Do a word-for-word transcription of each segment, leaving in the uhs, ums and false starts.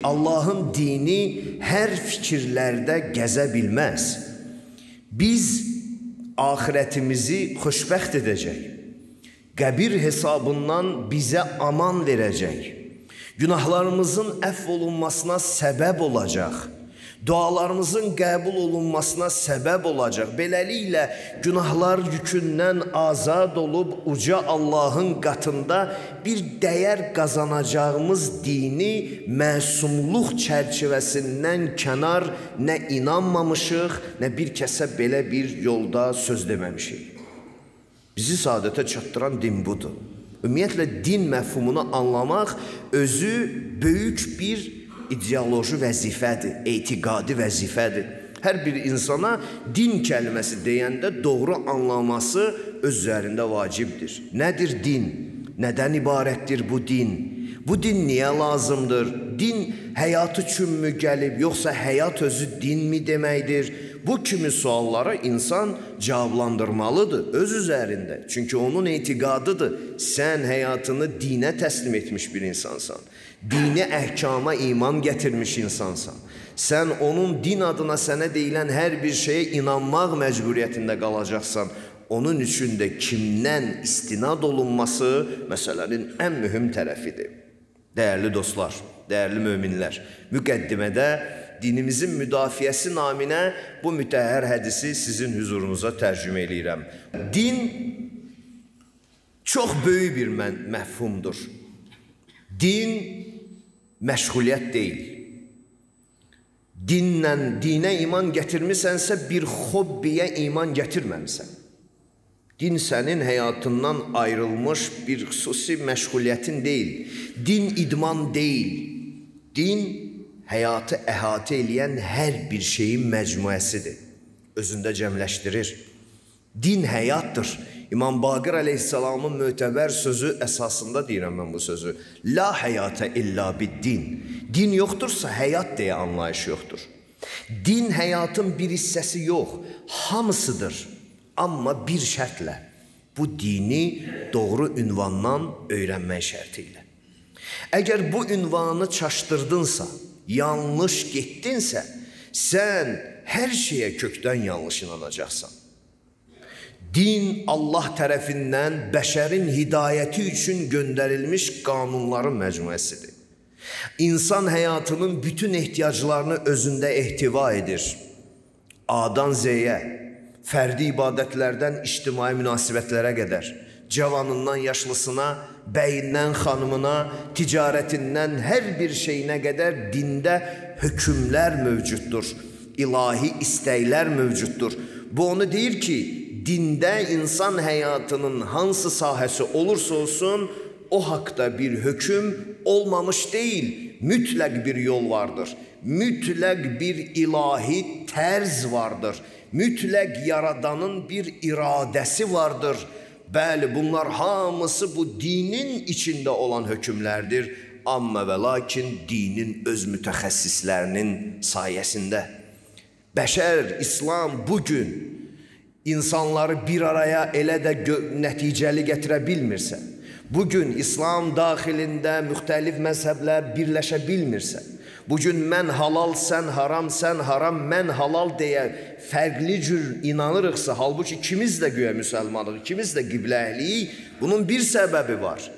Allahın dini hər fikirlərdə gəzə bilməz. Biz ahirətimizi xoşbəxt edəcək, qəbir hesabından bizə aman verəcək, günahlarımızın əfv olunmasına səbəb olacaq, dualarımızın qəbul olunmasına səbəb olacaq. Beləliklə, günahlar yükündən azad olub uca Allahın qatında bir dəyər qazanacağımız dini məsumluq çərçivəsindən kənar nə inanmamışıq, nə bir kəsə belə bir yolda söz deməmişik. Bizi saadətə çatdıran din budur. Ümumiyyətlə, din məfhumunu anlamaq özü böyük bir ideoloji vəzifədir, etiqadi vəzifədir. Hər bir insana din kəlməsi deyəndə doğru anlaması öz üzərində vacibdir. Nədir din? Nədən ibarətdir bu din? Bu din niyə lazımdır? Din həyat üçünmü gəlib, yoxsa həyat özü dinmi deməkdir? Bu kimi suallara insan cavablandırmalıdır öz üzərində. Çünki onun etiqadıdır. Sən həyatını dinə təslim etmiş bir insansan. Dini əhkama iman gətirmiş insansan. Sən onun din adına sənə deyilən hər bir şeyə inanmaq məcburiyyətində qalacaqsan. Onun üçün də kimdən istinad olunması məsələnin ən mühüm tərəfidir. Dəyərli dostlar, dəyərli möminlər, müqəddimədə dinimizin müdafiəsi naminə bu mütəhhər hədisi sizin hüzurunuza tərcümə eləyirəm. Din çox böyük bir məfhumdur. Din məşğuliyyət deyil. Dinlə, dinə iman gətirmisənsə bir hobbiyə iman gətirməmisən. Din sənin həyatından ayrılmış bir xüsusi məşğuliyyətin deyil. Din idman deyil. Din həyatı əhatə eləyən hər bir şeyin məcmuəsidir. Özündə cəmləşdirir. Din həyatdır. İmam Baqir əleyhissalamın mötəbər sözü əsasında deyirəm mən bu sözü. La həyatə illa bid-din. Din yoxdursa həyat deyə anlayış yoxdur. Din həyatın bir hissəsi yox, hamısıdır. Amma bir şərtlə, bu dini doğru ünvandan öyrənmək şərtilə. Əgər bu ünvanı çaşdırdınsa, yanlış getdinsə, sən hər şeyə kökdən yanlış inanacaqsan. Din Allah tərəfindən bəşərin hidayəti üçün göndərilmiş qanunların məcmuəsidir. İnsan həyatının bütün ehtiyaclarını özündə ehtiva edir. A-dan Z-yə, fərdi ibadətlərdən ictimai münasibətlərə qədər, cavanından yaşlısına, bəyindən xanımına, ticarətindən hər bir şeyinə qədər dində hökmlər mövcuddur, ilahi istəklər mövcuddur. Bu onu deyir ki, dində insan həyatının hansı sahəsi olursa olsun, o haqda bir hökm olmamış deyil, mütləq bir yol vardır, mütləq bir ilahi tərz vardır, mütləq yaradanın bir iradəsi vardır. Bəli, bunlar hamısı bu dinin içində olan hökmlərdir, amma və lakin dinin öz mütəxəssislərinin sayəsində. Bəşər, İslam bugün insanları bir araya elə də nəticəli gətirə bilmirsə, bugün İslam daxilində müxtəlif məzhəblər birləşə bilmirsə, bugün mən halal, sən haram, sən haram, mən halal deyə fərqli cür inanırıqsa, halbuki ikimiz də güya müsəlmanıq, ikimiz də qiblə əhliyik, bunun bir səbəbi var.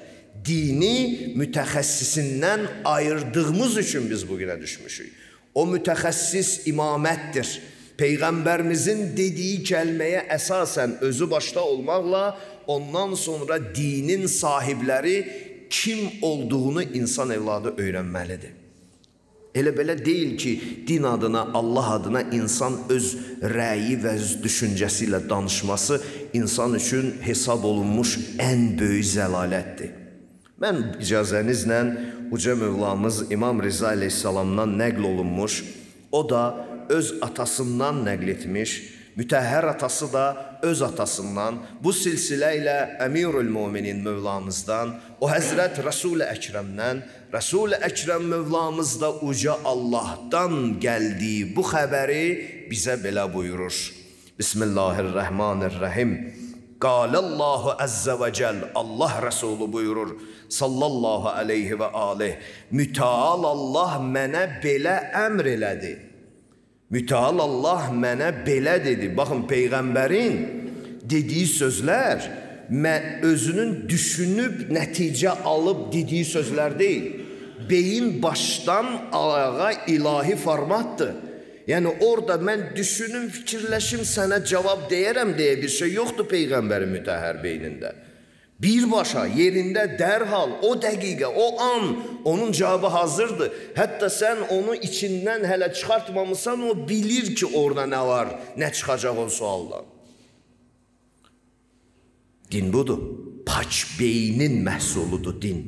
Dini mütəxəssisindən ayırdığımız üçün biz bugünə düşmüşük. O mütəxəssis imamətdir. Peyğəmbərimizin dediyi kəlməyə əsasən özü başda olmaqla, ondan sonra dinin sahibləri kim olduğunu insan evladı öyrənməlidir. Elə belə deyil ki, din adına, Allah adına insan öz rəyi və öz düşüncəsi ilə danışması insan üçün hesab olunmuş ən böyük zəlalətdir. Mən icazənizlə uca Mövlamız İmam Riza əleyhissalamdan nəql olunmuş, o da öz atasından nəql etmiş, mütəhhər atası da öz atasından, bu silsilə ilə Əmirül Müminin Mövlamızdan, o Həzrət Rəsul-i Əkrəmdən, Rəsul-i Əkrəm Mövlamız da uca Allahdan gəldiyi bu xəbəri bizə belə buyurur. Bismillahirrahmanirrahim. Qalallahu əzzə və cəl, Allah Rəsulü buyurur, sallallahu aleyhi və aleyh, müteal Allah mənə belə əmr elədi. Müteal Allah mənə belə dedi. Baxın, Peyğəmbərin dediyi sözlər özünün düşünüb nəticə alıb dediyi sözlər deyil. Beyin başdan ayağa ilahi formatdır. Yəni orada mən düşünüm, fikirləşim, sənə cavab deyərəm deyə bir şey yoxdur Peyğəmbərin mütəhhər beynində. Birbaşa, yerində, dərhal, o dəqiqə, o an onun cavabı hazırdır. Hətta sən onu içindən hələ çıxartmamısan, o bilir ki, orada nə var, nə çıxacaq o sualdan. Din budur. Paç beynin məhsuludur din.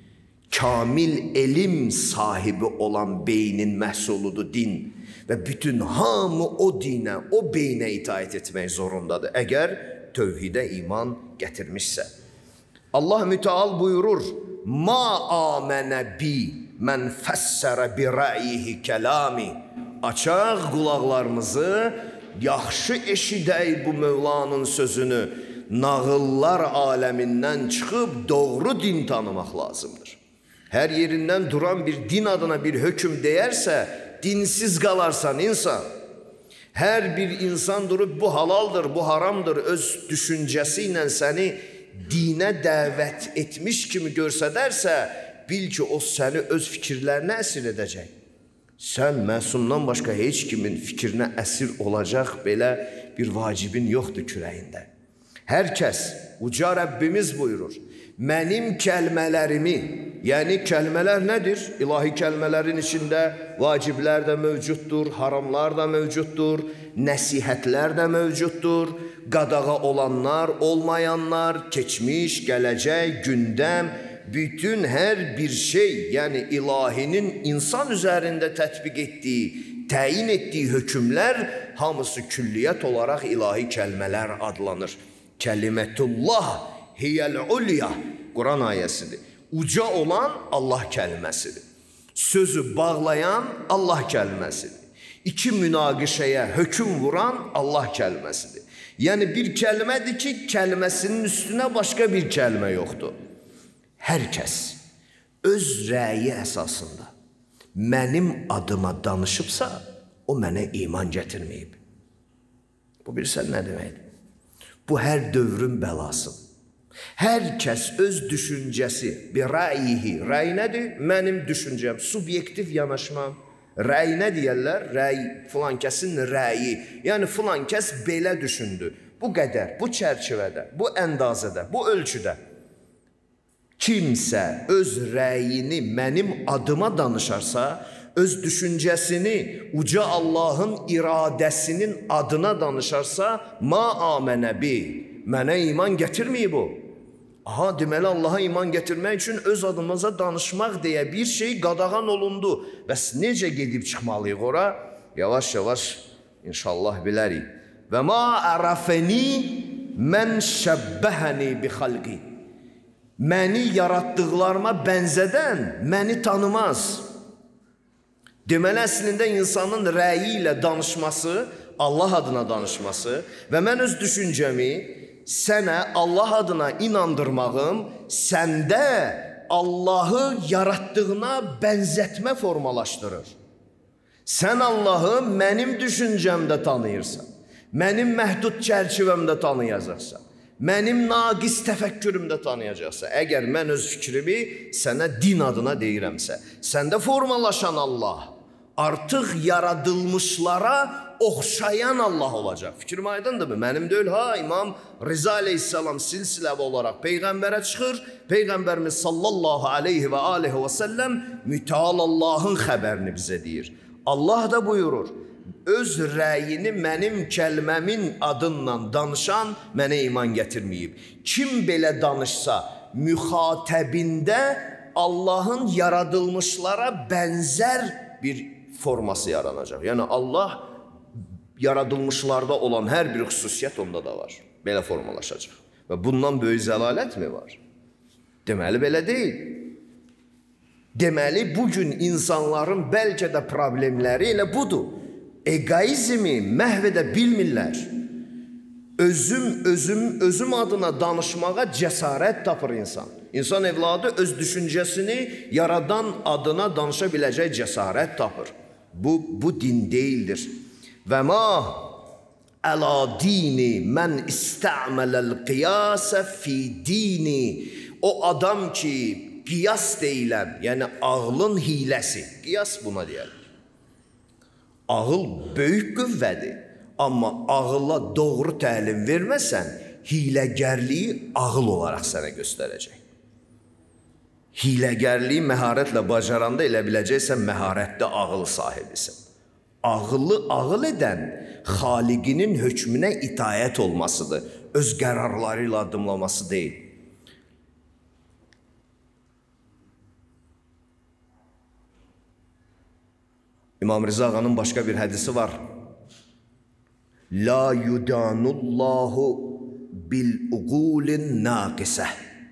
Kamil elm sahibi olan beynin məhsuludur din. Və bütün hamı o dinə, o beynə itaət etmək zorundadır. Əgər tövhidə iman gətirmişsə. Allah müteal buyurur, Ma amənə bi mən fəssərə bi rəyihi kəlami. Açaq qulaqlarımızı, yaxşı eşidək bu Mövlanın sözünü. Nağıllar aləmindən çıxıb doğru din tanımaq lazımdır. Hər yerindən duran bir din adına bir hökm deyərsə, dinsiz qalarsan insan. Hər bir insan durub bu halaldır, bu haramdır, öz düşüncəsi ilə səni dinə dəvət etmiş kimi görsədərsə, bil ki, o səni öz fikirlərinə əsir edəcək. Sən məsumdan başqa heç kimin fikrinə əsir olacaq belə bir vacibin yoxdur kürəyində. Hər kəs, uca Rəbbimiz buyurur, mənim kəlmələrimi, yəni kəlmələr nədir? İlahi kəlmələrin içində vaciblər də mövcuddur, haramlar da mövcuddur, nəsihətlər də mövcuddur, qadağa olanlar, olmayanlar, keçmiş, gələcək, gündəm, bütün hər bir şey, yəni ilahinin insan üzərində tətbiq etdiyi, təyin etdiyi hökmlər hamısı külliyyət olaraq ilahi kəlmələr adlanır. Kəlimətullah hiyəl-ulya, Quran ayəsidir. Uca olan Allah kəlməsidir. Sözü bağlayan Allah kəlməsidir. İki münaqişəyə hökm vuran Allah kəlməsidir. Yəni bir kəlmədir ki, kəlməsinin üstünə başqa bir kəlmə yoxdur. Hər kəs öz rəyi əsasında mənim adıma danışıbsa, o mənə iman gətirməyib. Bu bilirsən nə deməkdir? Bu hər dövrün bəlasıdır. Hər kəs öz düşüncəsi, bir rəyihi, rəy nədir? Mənim düşüncəm, subyektiv yanaşmam. Rəy nə deyərlər? Rəy, filan kəsin rəyi. Yəni filan kəs belə düşündü. Bu qədər, bu çərçivədə, bu əndazədə, bu ölçüdə. Kimsə öz rəyini mənim adıma danışarsa, öz düşüncəsini uca Allahın iradəsinin adına danışarsa, ma amənə bi, mənə iman gətirməyib o. Aha, deməli Allaha iman gətirmək üçün öz adımıza danışmaq deyə bir şey qadağan olundu. Bəs necə gedib çıxmalıyıq ora? Yavaş-yavaş inşallah bilərik. Və ma ərəfəni mən şəbbəhəni bi xalqi. Məni yaratdıqlarıma bənzədən məni tanımaz. Deməli, əslində insanın rəyi ilə danışması, Allah adına danışması və mən öz düşüncəmi sənə Allah adına inandırmağım səndə Allahı yaratdığına bənzətmə formalaşdırır. Sən Allahı mənim düşüncəmdə tanıyırsan, mənim məhdud çərçivəmdə tanıyacaqsan, mənim naqis təfəkkürümdə tanıyacaqsan. Əgər mən öz fikrimi sənə din adına deyirəmsə, səndə formalaşan Allah artıq yaradılmışlara oxşayan Allah olacaq. Fikrim aydındır mı? Mənim deyil, ha, İmam Rıza aleyhissalam silsiləvi olaraq Peyğəmbərə çıxır. Peyğəmbərimiz sallallahu aleyhi və aleyhi və səlləm müteal Allahın xəbərini bizə deyir. Allah da buyurur, öz rəyini mənim kəlməmin adından danışan mənə iman gətirməyib. Kim belə danışsa, müxatəbində Allahın yaradılmışlara bənzər bir forması yaranacaq. Yəni Allah yaradılmışlarda olan hər bir xüsusiyyət onda da var. Belə formalaşacaq. Və bundan böyük zəlalət mi var? Deməli, belə deyil. Deməli, bugün insanların bəlkə də problemləri elə budur. Egoizmi məhv edə bilmirlər. Özüm, özüm, özüm adına danışmağa cəsarət tapır insan. İnsan evladı öz düşüncəsini yaradan adına danışa biləcək cəsarət tapır. Bu, bu din deyildir. Və ma əla dini mən istəmələl qiyasə fi dini. O adam ki, qiyas deyilən, yəni ağlın hiləsi, qiyas buna deyək. Ağıl böyük qüvvədir. Amma ağılla doğru təlim verməsən, hiləgərliyi ağıl olaraq sənə göstərəcək. Hiləgərliyi məharətlə bacaranda elə biləcəksən, məharətdə ağıl sahibisən. Ağıllı ağıl edən xaliqinin hökmünə itaət olmasıdır, öz qərarları ilə addımlaması deyil. İmam Rıza Ağanın başqa bir hədisi var. La yudanullahu bil uqulin naqisə.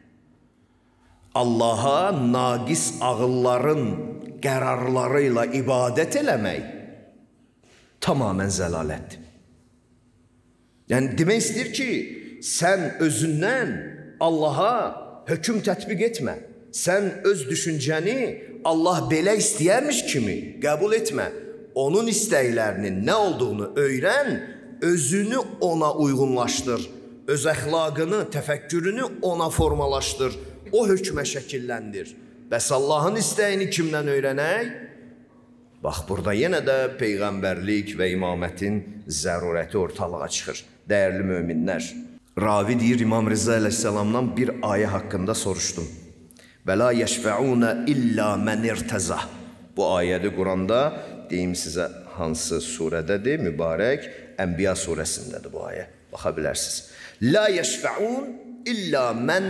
Allaha naqis ağılların qərarlarıyla ibadət eləmək tamamən zəlalətdir. Yəni, demək istəyir ki, sən özündən Allaha hökm tətbiq etmə. Sən öz düşüncəni Allah belə istəyərmiş kimi qəbul etmə. Onun istəklərinin nə olduğunu öyrən, özünü ona uyğunlaşdır. Öz əxlaqını, təfəkkürünü ona formalaşdır. O hökmə şəkilləndir. Bəs Allahın istəyini kimdən öyrənək? Bax, burada yenə də peyğəmbərlik və imamətin zərurəti ortalığa çıxır. Dəyərli möminlər, ravi deyir, İmam Rıza əleyhissalamdan bir ayə haqqında soruşdum. Və la yəşfəunə illə mən irtəzə. Bu ayədi Quranda, deyim sizə hansı surədədir, mübarək Ənbiya surəsindədir bu ayə. Baxa bilərsiniz. La yəşfəun illə mən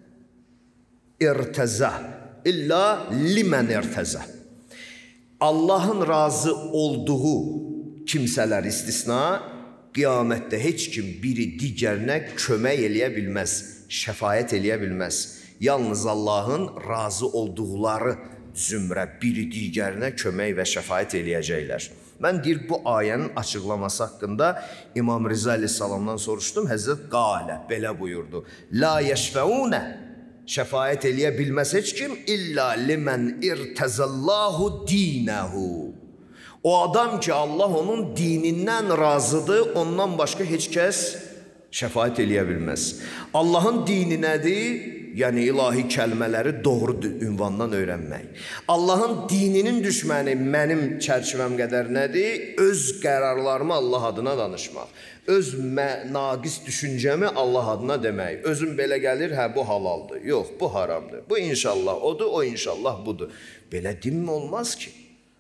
irtəzə. İlla limən irtəzə. Allahın razı olduğu kimsələr istisna, qiyamətdə heç kim biri digərinə kömək eləyə bilməz, şəfayət eləyə bilməz. Yalnız Allahın razı olduqları zümrə biri digərinə kömək və şəfayət eləyəcəklər. Mən deyir, bu ayənin açıqlaması haqqında İmam Rıza əleyhissalamdan soruşdum. Həzrət qalə, belə buyurdu. La yəşfəunə, şəfayət eləyə bilməz heç kim, illə limən irtəzəllahu dinəhu. O adam ki, Allah onun dinindən razıdır, ondan başqa heç kəs şəfayət eləyə bilməz. Allahın dini nədir? Yəni ilahi kəlmələri doğru ünvandan öyrənmək. Allahın dininin düşməni mənim çərçivəm qədər nədir? Öz qərarlarımı Allah adına danışmaq. Öz naqis düşüncəmi Allah adına demək. Özüm belə gəlir, hə bu halaldır, yox bu haramdır. Bu inşallah odur, o inşallah budur. Belə dinmi olmaz ki?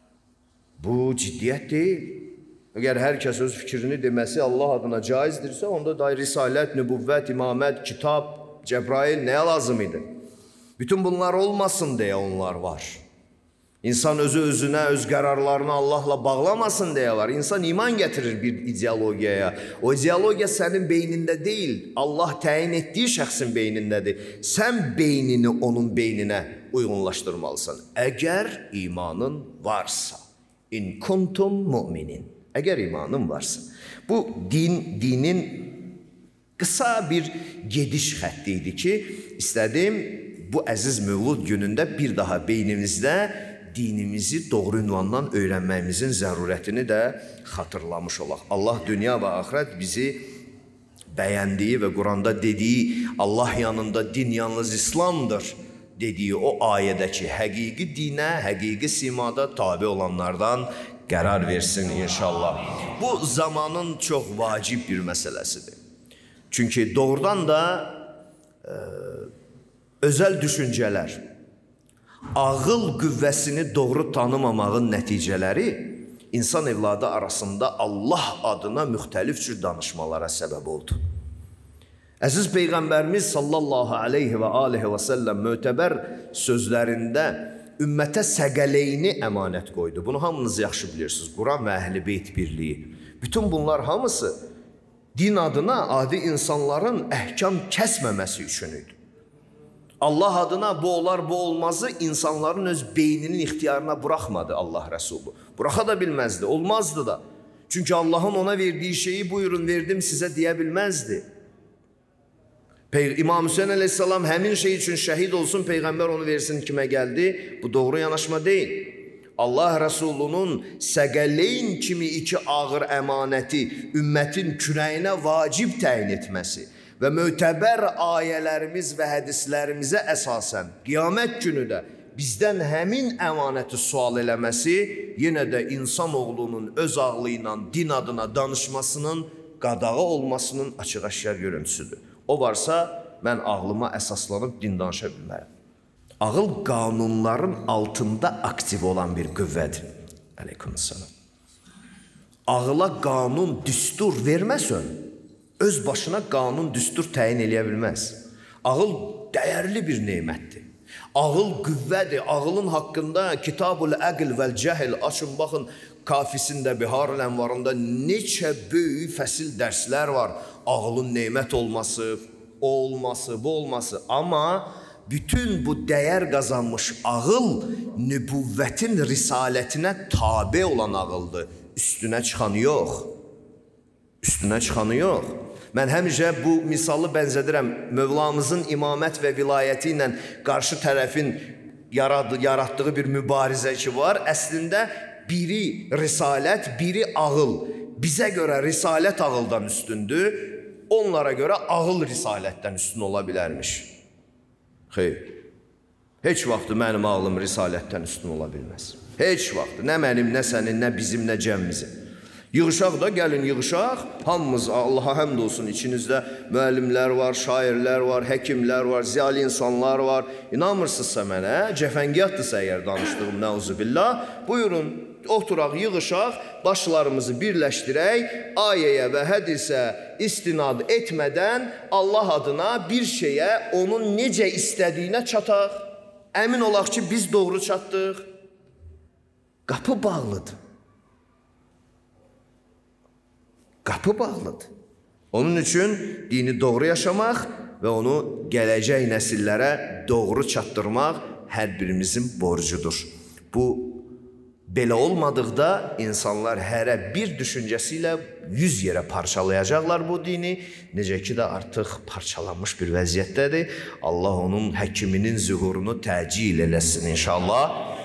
Bu ciddiyyət deyil. Əgər hər kəs öz fikrini deməsi Allah adına caizdirsə, onda da risalət, nübüvvət, imamət, kitab, Cəbrail nəyə lazım idi? Bütün bunlar olmasın deyə onlar var. İnsan özü özünə, öz qərarlarını Allahla bağlamasın deyə var. İnsan iman gətirir bir ideologiyaya. O ideologiya sənin beynində deyil, Allah təyin etdiyi şəxsin beynindədir. Sən beynini onun beyninə uyğunlaşdırmalısan. Əgər imanın varsa. İn kuntum mu'minin. Əgər imanın varsa. Bu din, dinin qısa bir gediş xətti idi ki, istədim bu əziz Mövlud günündə bir daha beynimizdə dinimizi doğru ünvandan öyrənməyimizin zərurətini də xatırlamış olaq. Allah dünya və axirət bizi bəyəndiyi və Quranda dediyi Allah yanında din yalnız İslamdır dediyi o ayədəki həqiqi dinə, həqiqi simada tabi olanlardan qərar versin inşallah. Bu zamanın çox vacib bir məsələsidir. Çünki doğrudan da e, özəl düşüncələr, ağıl qüvvəsini doğru tanımamağın nəticələri insan evladı arasında Allah adına müxtəlif cür danışmalara səbəb oldu. Əziz Peyğəmbərimiz sallallahu aleyhi və aleyhi və səlləm mötəbər sözlərində ümmətə səqəleyni əmanət qoydu. Bunu hamınız yaxşı bilirsiniz. Quran və Əhl-i Beyt birliyi. Bütün bunlar hamısı din adına adi insanların əhkam kəsməməsi üçün idi. Allah adına bu olar, bu olmazı insanların öz beyninin ixtiyarına buraxmadı Allah Rəsulü. Buraxa da bilməzdi, olmazdı da. Çünki Allahın ona verdiyi şeyi buyurun verdim sizə deyə bilməzdi. İmam Hüseyin əleyhissalam həmin şey üçün şəhid olsun, Peyğəmbər onu versin kimə gəldi? Bu doğru yanaşma deyil. Allah Rəsulunun səqələyn kimi iki ağır əmanəti ümmətin kürəyinə vacib təyin etməsi və mötəbər ayələrimiz və hədislərimizə əsasən qiyamət günü də bizdən həmin əmanəti sual eləməsi yenə də insanoğlunun öz ağlı ilə din adına danışmasının qadağı olmasının açıq-aşkar görüntüsüdür. O varsa, mən ağlıma əsaslanıb din danışa bilmərəm. Ağıl qanunların altında aktiv olan bir qüvvədir. Aleykümselam. Ağıla qanun, düstur verməsən, öz başına qanun, düstur təyin eləyə bilməz. Ağıl dəyərli bir neymətdir. Ağıl qüvvədir. Ağılın haqqında Kitab-ül Əql vəl Cəhl açın, baxın, Kafisində, Bihar-ül Ənvarında neçə böyük fəsil dərslər var. Ağılın neymət olması, o olması, bu olması. Amma bütün bu dəyər qazanmış ağıl nübüvvətin risalətinə tabe olan ağıldır. Üstünə çıxanı yox. Üstünə çıxanı yox. Mən həmişə bu misalı bənzədirəm. Mövlamızın imamət və vilayəti ilə qarşı tərəfin yaratdığı bir mübarizə ki var. Əslində biri risalət, biri ağıl. Bizə görə risalət ağıldan üstündür, onlara görə ağıl risalətdən üstün ola bilərmiş. Xeyr, heç vaxtı mənim ağlım risalətdən üstün ola bilməz. Heç vaxtı, nə mənim, nə sənin, nə bizim, nə cəmimizin. Yığışaq da, gəlin yığışaq, hamımız Allaha həmd olsun, içinizdə müəllimlər var, şairlər var, həkimlər var, ziyalı insanlar var. İnanmırsınızsa mənə, cəfəngiyatdırsa əgər danışdığım, nəuzubillah, buyurun, oturaq, yığışaq, başlarımızı birləşdirək, ayəyə və hədisə istinad etmədən Allah adına bir şeyə onun necə istədiyinə çataq. Əmin olaq ki, biz doğru çatdıq. Qapı bağlıdır. Qapı bağlıdır. Onun üçün dini doğru yaşamaq və onu gələcək nəsillərə doğru çatdırmaq hər birimizin borcudur. Bu, belə olmadıqda insanlar hərə bir düşüncəsi ilə yüz yerə parçalayacaqlar bu dini. Necə ki də artıq parçalanmış bir vəziyyətdədir. Allah onun həkiminin zühurunu təcil eləsin inşallah.